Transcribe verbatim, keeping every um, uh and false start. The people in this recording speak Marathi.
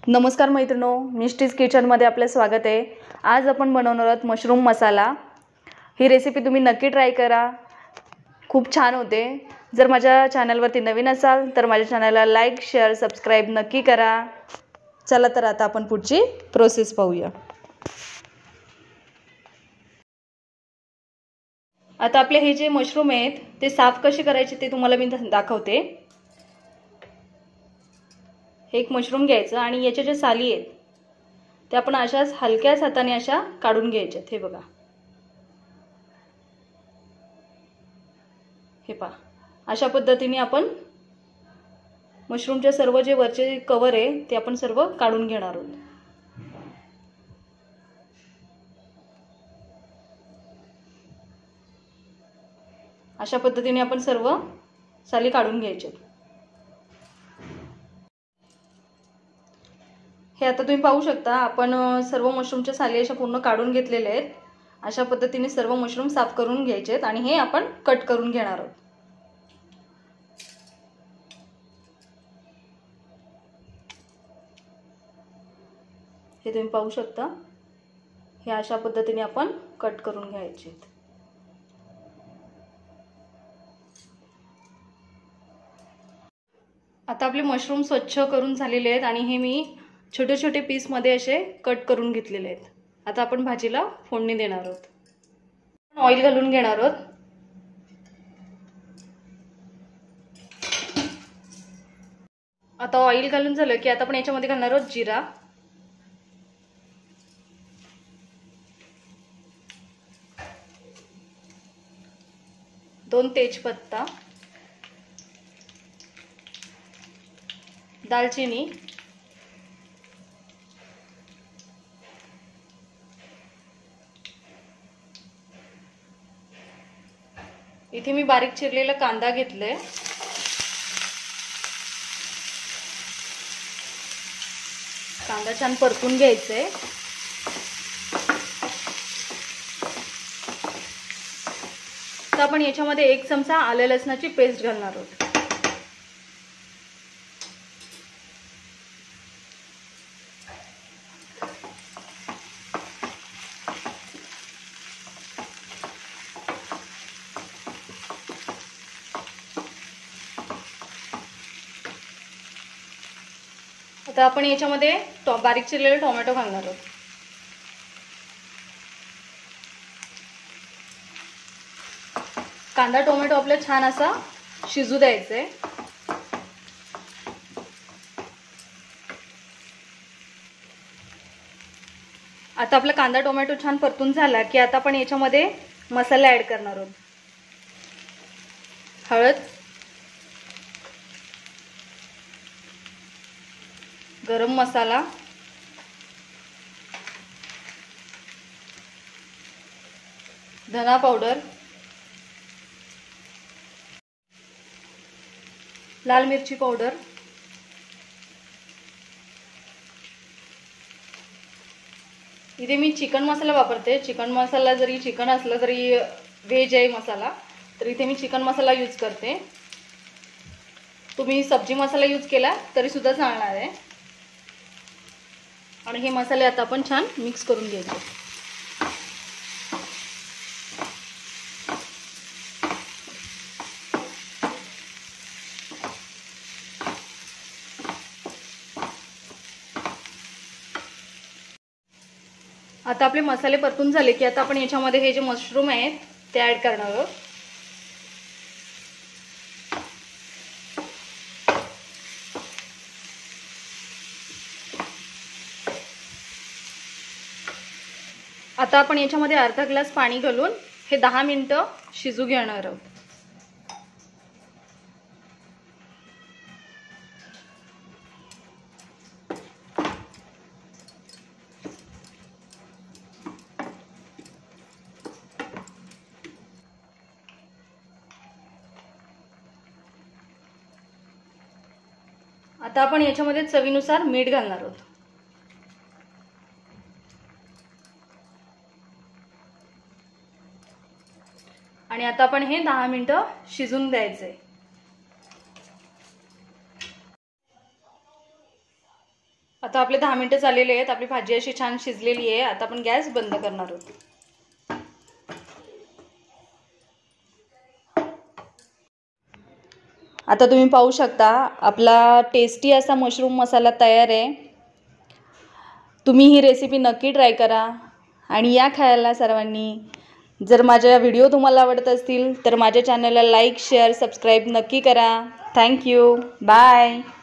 नमस्कार मैत्रिणो, मिस्टीज किचनमध्ये आपले स्वागत आहे। आज आपण बनवणार आहोत मशरूम मसाला। ही रेसिपी तुम्ही नक्की ट्राय करा, खूप छान होते। जर माझ्या चॅनलवरती नवीन असाल तर माझ्या चॅनलला लाईक शेअर सबस्क्राइब नक्की करा। चला तर आता आपण पुढची प्रोसेस पाहूया। आता आपले हे जे मशरूम आहेत ते साफ कसे करायचे ते तुम्हाला मी दाखवते। एक मशरूम घ्यायचं आणि याच्या ज्या साली आहेत ते आपण अशाच हलक्याच हाताने अशा काढून घ्यायच्यात। हे बघा, हे पहा, अशा पद्धतीने आपण मशरूमचे सर्व जे वरचे कव्हर आहे ते आपण सर्व काढून घेणार आहोत। अशा पद्धतीने आपण सर्व साली काढून घ्यायच्यात। हे आता तुम्ही पाहू शकता, आपण सर्व मशरूमच्या साली अशा पूर्ण काढून घेतलेल्या आहेत। अशा पद्धतीने सर्व मशरूम साफ करून घ्यायचे आहेत आणि हे आपण कट करून घेणार आहोत। हे तुम्ही पाहू शकता, हे अशा पद्धतीने आपण कट करून घ्यायचे आहेत। आता आपले मशरूम स्वच्छ करून झालेले आहेत आणि हे मी छोटे छोटे पीस मध्ये असे कट करून घेतलेले आहेत। आता आपण भाजीला फोडणी देणार आहोत। ऑइल घालून घेणार आहोत। आता ऑइल घालून झालं की आता आपण याच्यामध्ये घालणार आहोत जिरा, दोन तेजपत्ता, दालचिनी, इथे मी बारीक चिरलेला कांदा घेतलाय। कांदा छान परतून घ्यायचा आहे। तर आपण याच्यामध्ये एक चमचा आले लसणाची पेस्ट घालणार आहोत। आता आपण याच्यामध्ये बारीक चिरलेले टोमॅटो घालणार आहोत। कांदा टोमॅटो आपला छान असा शिजू द्यायचा आहे। आता आपला कांदा टोमॅटो छान परतून झाला की आता आपण याच्यामध्ये मसाला ऍड करणार आहोत। हळद, गरम मसाला, धना पावडर, लाल मिरची पावडर, इथे मी चिकन मसाला वापरते। चिकन मसाला जरी चिकन असलं तरी व्हेज आहे मसाला, तर इथे मी चिकन मसाला यूज करते। तुम्ही सब्जी मसाला यूज केला तरी सुद्धा चालणार आहे। आणि हे मसाले आता आपण छान मिक्स करून घ्यायचे। आता आपले मसाले परतून झाले की आता आपण याच्यामध्ये हे जे मशरूम आहेत ते ऍड करणार आहोत। आता आपण याच्यामध्ये अर्धा ग्लास पाणी घालून हे दहा मिनिटं शिजू घेणार आहोत। आता आपण याच्यामध्ये चवीनुसार मीठ घालणार आहोत। आणि आता आपण हे दहा मिनिटं शिजून द्यायचंय। आता आपले दहा मिनटं झालेले आहेत. आपली भाजी अशी छान शिजलेली आहे. आता आपण गॅस बंद करणार आहोत. आता तुम्ही पाहू शकता आपला टेस्टी असा मशरूम मसाला तयार आहे. तुम्ही ही रेसिपी नक्की ट्राय करा आणि या खायला सर्वांनी. जर माझ्या व्हिडिओ तुम्हाला आवडत असतील तर माझ्या चॅनलला लाईक शेअर सबस्क्राईब नक्की करा. थँक्यू. बाय.